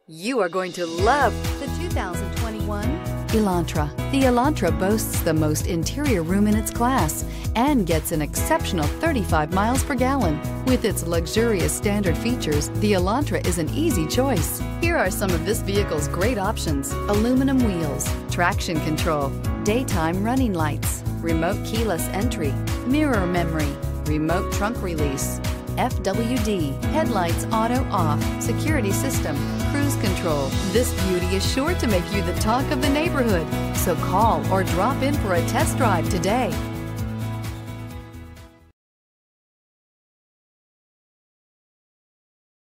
You are going to love the 2021 Elantra. The Elantra boasts the most interior room in its class and gets an exceptional 35 miles per gallon. With its luxurious standard features, the Elantra is an easy choice. Here are some of this vehicle's great options: aluminum wheels, traction control, daytime running lights, remote keyless entry, mirror memory, remote trunk release, FWD, headlights auto off, security system, cruise control. This beauty is sure to make you the talk of the neighborhood. So call or drop in for a test drive today.